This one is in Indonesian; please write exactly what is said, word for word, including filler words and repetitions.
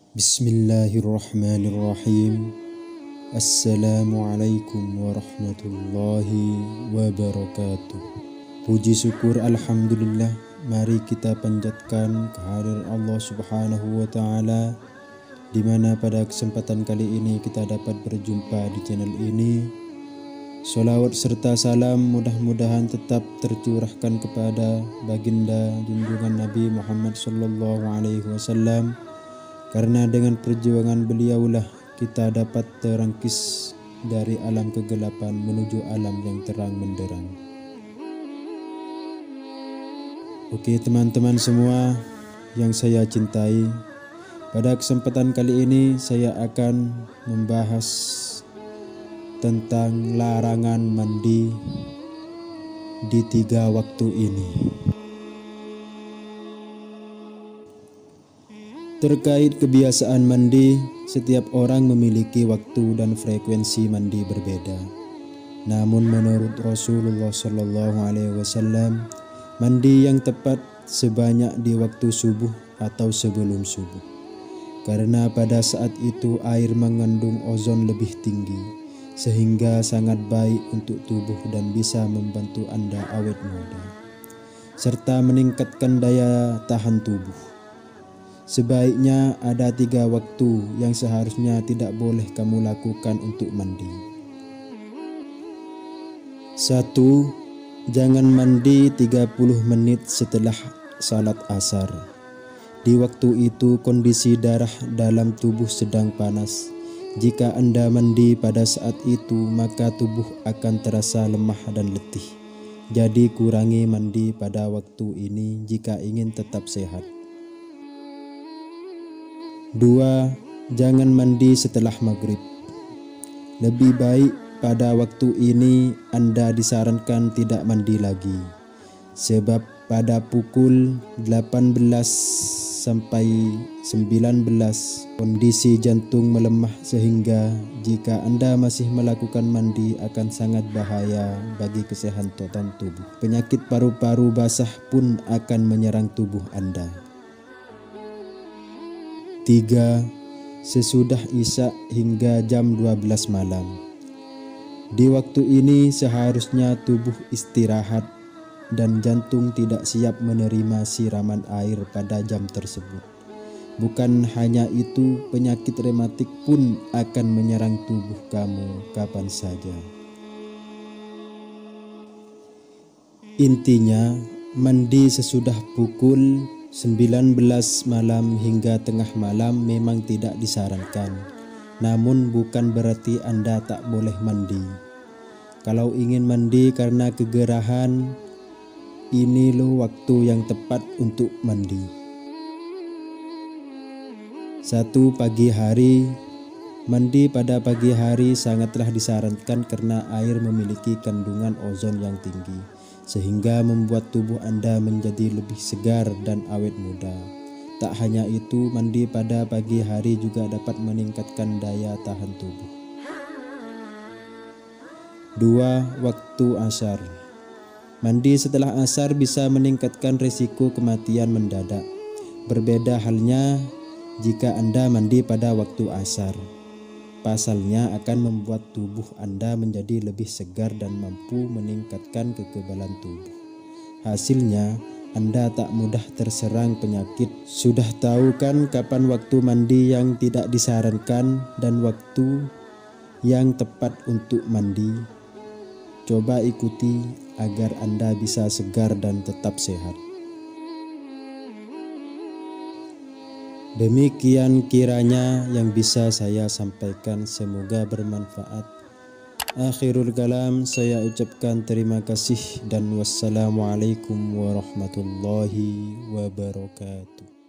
Bismillahirrahmanirrahim. Assalamualaikum warahmatullahi wabarakatuh. Puji syukur alhamdulillah, mari kita panjatkan kehadiran Allah Subhanahu wa taala, di mana pada kesempatan kali ini kita dapat berjumpa di channel ini. Sholawat serta salam mudah-mudahan tetap tercurahkan kepada baginda junjungan Nabi Muhammad sallallahu alaihi wasallam, karena dengan perjuangan beliaulah kita dapat terangkis dari alam kegelapan menuju alam yang terang benderang. Oke teman-teman semua yang saya cintai, pada kesempatan kali ini saya akan membahas tentang larangan mandi di tiga waktu ini. Terkait kebiasaan mandi, setiap orang memiliki waktu dan frekuensi mandi berbeda. Namun menurut Rasulullah Shallallahu Alaihi Wasallam, mandi yang tepat sebanyak di waktu subuh atau sebelum subuh, karena pada saat itu air mengandung ozon lebih tinggi, sehingga sangat baik untuk tubuh dan bisa membantu Anda awet muda, serta meningkatkan daya tahan tubuh. Sebaiknya ada tiga waktu yang seharusnya tidak boleh kamu lakukan untuk mandi. Satu, jangan mandi tiga puluh menit setelah salat asar. Di waktu itu kondisi darah dalam tubuh sedang panas. Jika Anda mandi pada saat itu, maka tubuh akan terasa lemah dan letih. Jadi kurangi mandi pada waktu ini jika ingin tetap sehat. Dua, jangan mandi setelah maghrib. Lebih baik pada waktu ini Anda disarankan tidak mandi lagi, sebab pada pukul delapan belas sampai sembilan belas kondisi jantung melemah, sehingga jika Anda masih melakukan mandi akan sangat bahaya bagi kesehatan tubuh. Penyakit paru-paru basah pun akan menyerang tubuh Anda. Tiga, sesudah Isya hingga jam dua belas malam. Di waktu ini seharusnya tubuh istirahat dan jantung tidak siap menerima siraman air pada jam tersebut. Bukan hanya itu, penyakit rematik pun akan menyerang tubuh kamu kapan saja. Intinya, mandi sesudah pukul sembilan belas malam hingga tengah malam memang tidak disarankan. Namun bukan berarti Anda tak boleh mandi. Kalau ingin mandi karena kegerahan, ini loh waktu yang tepat untuk mandi. Satu, pagi hari. Mandi pada pagi hari sangatlah disarankan karena air memiliki kandungan ozon yang tinggi, sehingga membuat tubuh Anda menjadi lebih segar dan awet muda. Tak hanya itu, mandi pada pagi hari juga dapat meningkatkan daya tahan tubuh. Dua, waktu asar. Mandi setelah asar bisa meningkatkan risiko kematian mendadak. Berbeda halnya jika Anda mandi pada waktu asar. Pasalnya akan membuat tubuh Anda menjadi lebih segar dan mampu meningkatkan kekebalan tubuh. Hasilnya Anda tak mudah terserang penyakit. Sudah tahu kan kapan waktu mandi yang tidak disarankan dan waktu yang tepat untuk mandi? Coba ikuti agar Anda bisa segar dan tetap sehat. Demikian kiranya yang bisa saya sampaikan, semoga bermanfaat. Akhirul kalam, saya ucapkan terima kasih dan wassalamualaikum warahmatullahi wabarakatuh.